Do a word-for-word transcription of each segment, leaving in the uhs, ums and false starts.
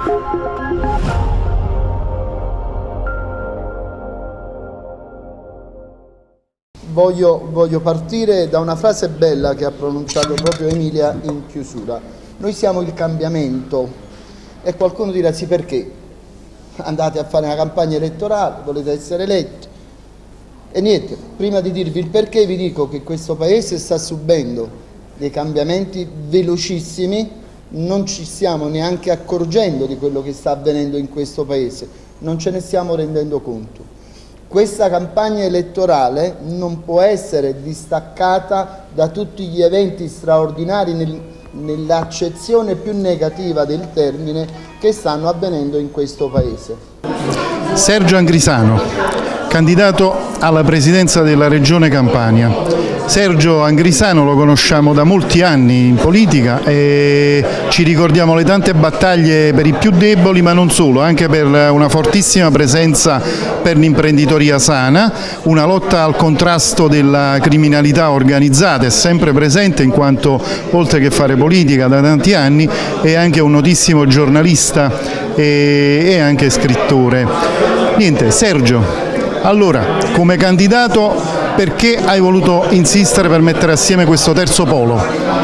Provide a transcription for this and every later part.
Voglio, voglio partire da una frase bella che ha pronunciato proprio Emilia in chiusura. Noi siamo il cambiamento. E qualcuno dirà sì, perché? Andate a fare una campagna elettorale, volete essere eletti. E niente, prima di dirvi il perché vi dico che questo Paese sta subendo dei cambiamenti velocissimi, non ci stiamo neanche accorgendo di quello che sta avvenendo in questo Paese, non ce ne stiamo rendendo conto. Questa campagna elettorale non può essere distaccata da tutti gli eventi straordinari nel, nell'accezione più negativa del termine che stanno avvenendo in questo Paese. Sergio Angrisano, candidato alla presidenza della Regione Campania. Sergio Angrisano lo conosciamo da molti anni in politica e ci ricordiamo le tante battaglie per i più deboli, ma non solo, anche per una fortissima presenza per l'imprenditoria sana, una lotta al contrasto della criminalità organizzata è sempre presente, in quanto oltre che fare politica da tanti anni è anche un notissimo giornalista e anche scrittore. Niente, Sergio, allora come candidato perché hai voluto insistere per mettere assieme questo terzo polo?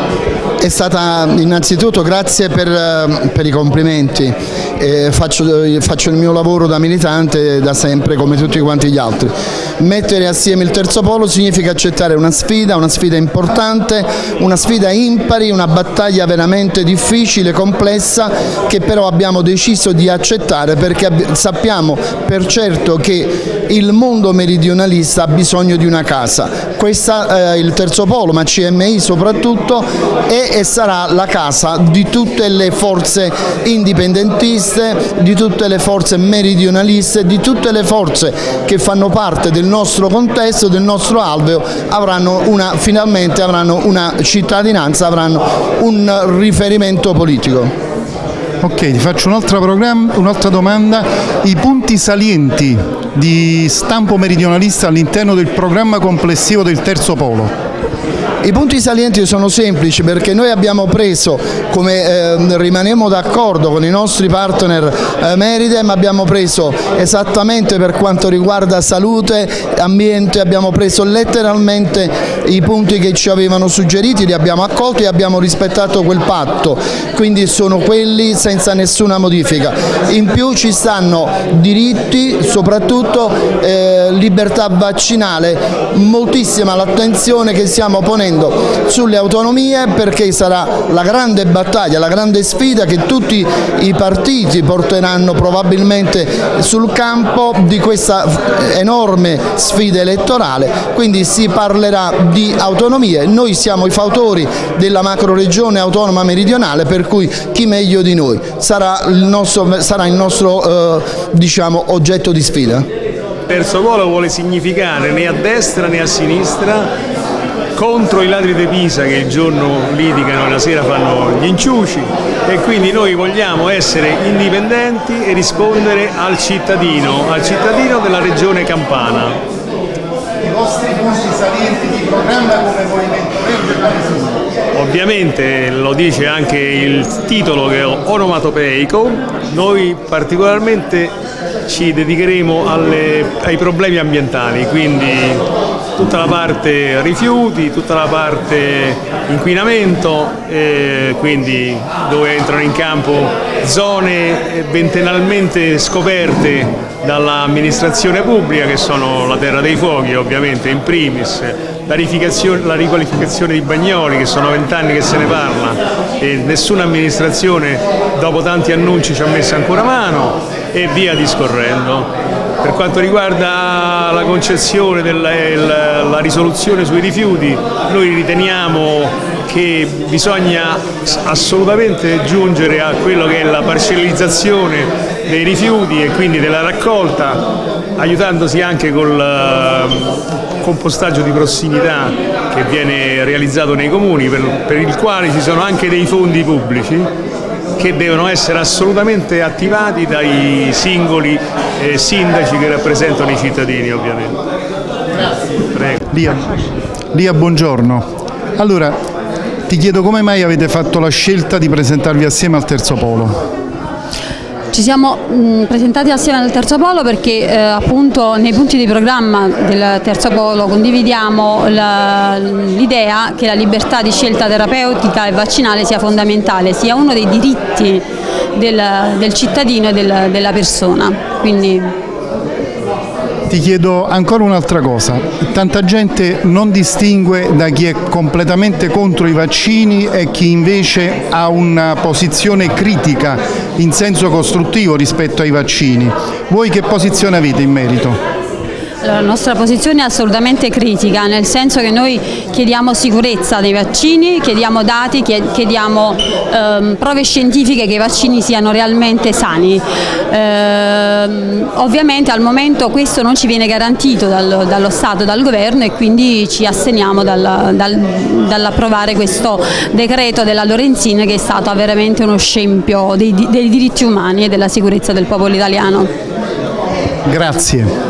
È stata innanzitutto grazie per, per i complimenti, eh, faccio, faccio il mio lavoro da militante da sempre come tutti quanti gli altri. Mettere assieme il terzo polo significa accettare una sfida, una sfida importante, una sfida impari, una battaglia veramente difficile, complessa, che però abbiamo deciso di accettare perché sappiamo per certo che il mondo meridionalista ha bisogno di una casa. Questa, eh, il terzo polo, ma C M I soprattutto, è e sarà la casa di tutte le forze indipendentiste, di tutte le forze meridionaliste, di tutte le forze che fanno parte del nostro contesto, del nostro alveo, avranno una, finalmente avranno una cittadinanza, avranno un riferimento politico. Ok, ti faccio un'altra un'altra domanda. I punti salienti di stampo meridionalista all'interno del programma complessivo del terzo polo? I punti salienti sono semplici perché noi abbiamo preso, come eh, rimaniamo d'accordo con i nostri partner eh, Meridem, abbiamo preso esattamente per quanto riguarda salute, ambiente, abbiamo preso letteralmente i punti che ci avevano suggeriti, li abbiamo accolti e abbiamo rispettato quel patto, quindi sono quelli senza nessuna modifica. In più ci stanno diritti, soprattutto eh, libertà vaccinale, moltissima l'attenzione che stiamo ponendo sulle autonomie, perché sarà la grande battaglia, la grande sfida che tutti i partiti porteranno probabilmente sul campo di questa enorme sfida elettorale, quindi si parlerà di autonomie. Noi siamo i fautori della macro regione autonoma meridionale, per cui chi meglio di noi sarà il nostro, sarà il nostro eh, diciamo, oggetto di sfida. Il terzo polo vuole significare né a destra né a sinistra contro i ladri di Pisa che il giorno litigano e la sera fanno gli inciuci, e quindi noi vogliamo essere indipendenti e rispondere al cittadino, al cittadino della regione campana. I vostri punti salienti di programma come Movimento Verde quali sono? Ovviamente lo dice anche il titolo, che è onomatopeico. Noi particolarmente ci dedicheremo alle, ai problemi ambientali, quindi tutta la parte rifiuti, tutta la parte inquinamento, eh, quindi dove entrano in campo zone ventennalmente scoperte dall'amministrazione pubblica, che sono la terra dei fuochi ovviamente in primis, la, la riqualificazione di Bagnoli, che sono vent'anni che se ne parla e nessuna amministrazione dopo tanti annunci ci ha messo ancora mano, e via discorrendo. Per quanto riguarda la concezione della risoluzione sui rifiuti, noi riteniamo che bisogna assolutamente giungere a quello che è la parcellizzazione dei rifiuti e quindi della raccolta, aiutandosi anche col compostaggio di prossimità che viene realizzato nei comuni, per, per il quale ci sono anche dei fondi pubblici che devono essere assolutamente attivati dai singoli eh, sindaci che rappresentano i cittadini, ovviamente. Prego. Lia, Lia, buongiorno. Allora, ti chiedo come mai avete fatto la scelta di presentarvi assieme al terzo polo? Ci siamo mh, presentati assieme al Terzo Polo perché eh, appunto nei punti di programma del Terzo Polo condividiamo l'idea che la libertà di scelta terapeutica e vaccinale sia fondamentale, sia uno dei diritti del, del cittadino e del, della persona. Quindi... Ti chiedo ancora un'altra cosa, tanta gente non distingue da chi è completamente contro i vaccini e chi invece ha una posizione critica in senso costruttivo rispetto ai vaccini. Voi che posizione avete in merito? La nostra posizione è assolutamente critica, nel senso che noi chiediamo sicurezza dei vaccini, chiediamo dati, chiediamo ehm, prove scientifiche che i vaccini siano realmente sani. Ehm, ovviamente al momento questo non ci viene garantito dal, dallo Stato, dal Governo, e quindi ci asteniamo dal, dal, dall'approvare questo decreto della Lorenzin, che è stato veramente uno scempio dei, dei diritti umani e della sicurezza del popolo italiano. Grazie.